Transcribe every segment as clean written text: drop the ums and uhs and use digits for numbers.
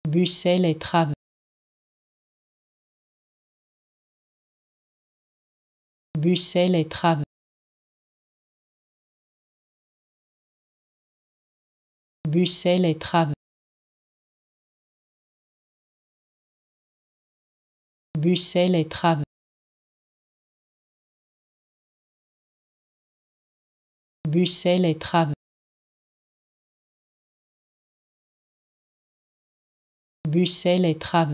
Bucelle et Trave. Bucelle et Trave. Bucelle et Trave. Bucelle et Trave. Bucelle et Trave. Bucelle et Trave.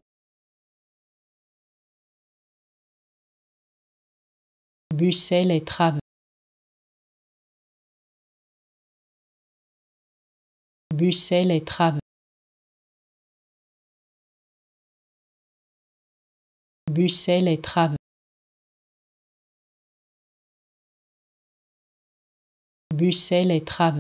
Bucelle et Trave. Bucelle et Trave. Bucelle et Trave. Bucelle et Trave.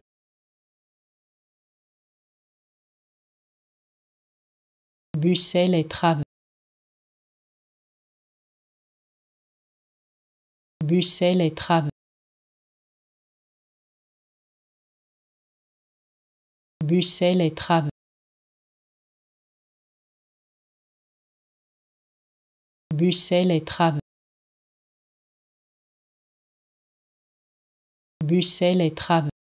Bucelle et Trave. Bucelle et Trave. Bucelle et Trave. Bucelle et Trave. Bucelle et Trave.